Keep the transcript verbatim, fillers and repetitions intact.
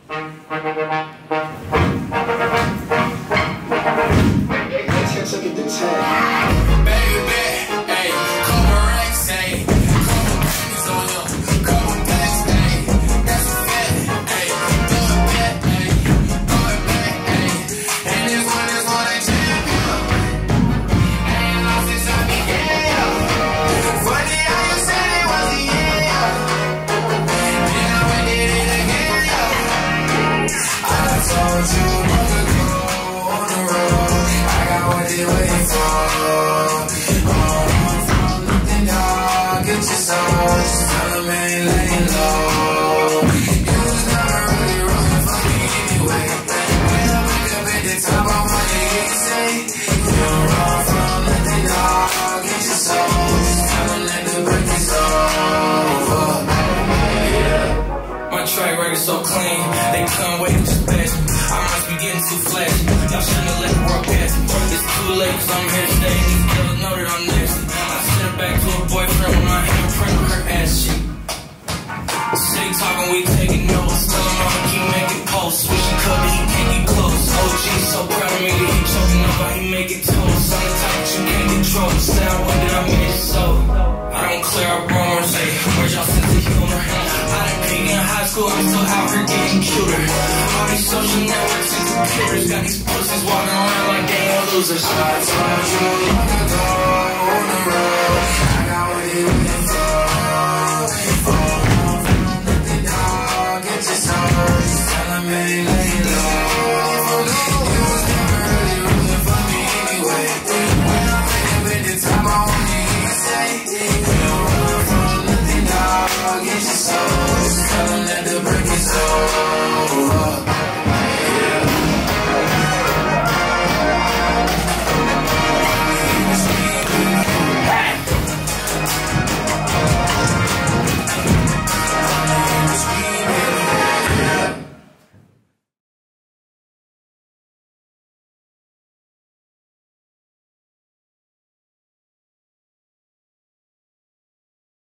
So clean, they couldn't wait to just pass me. I must be getting too flashy. Y'all shouldn't have let the world pass me. It's too late cause I'm here today and these girls know that I'm nasty. I sent her back to her boyfriend when I had a print on her ass cheek. City talking, we taking notes. Tell him I'ma keep making posts. Switching cup, but he can't get close. O G so proud of me that he choking up, but he make it toast. I'm the type that you can't control. Say I wonder I made it so. I don't clear up rumors, hey, where's y'all sense of humor? I done peak in high school, I'm still out here getting cuter. All these social networks and computers got these pussies walking around like they ain't losers. I told you long ago on the road, I got what it